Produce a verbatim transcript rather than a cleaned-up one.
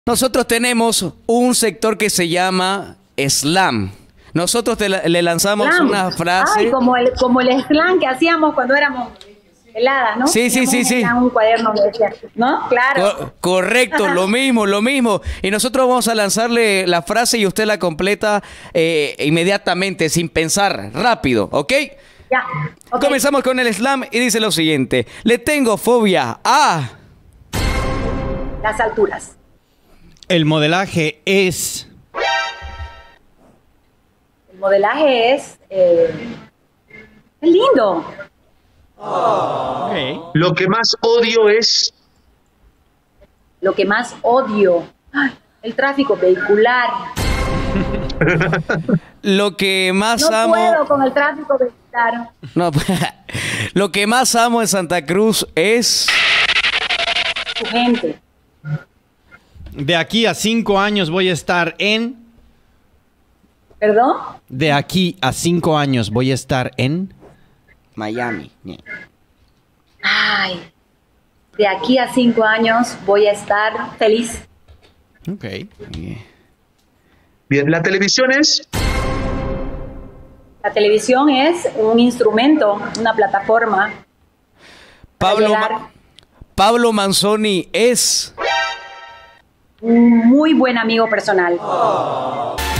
Nosotros tenemos un sector que se llama slam. Nosotros te la- le lanzamos Slam. una frase. Ay, como el, como el slam que hacíamos cuando éramos heladas, ¿no? Sí, sí, Teníamos sí, un sí. slam, un cuaderno que decía, ¿no? Claro. Co- correcto, lo mismo, lo mismo. Y nosotros vamos a lanzarle la frase y usted la completa eh, inmediatamente, sin pensar, rápido, ¿ok? Ya. ok. Comenzamos con el slam y dice lo siguiente. Le tengo fobia a... Las alturas. El modelaje es... El modelaje es, eh, es lindo. Ok. Lo que más odio es Lo que más odio, ay, el tráfico vehicular. Lo que más No amo... puedo con el tráfico vehicular. No, lo que más amo en Santa Cruz es... Su gente. De aquí a cinco años voy a estar en... ¿Perdón? De aquí a cinco años voy a estar en... Miami. Ay, de aquí a cinco años voy a estar feliz. Ok. bien. La televisión es La televisión es un instrumento, una plataforma. para Pablo, llegar Ma- Pablo Manzoni es... un muy buen amigo personal.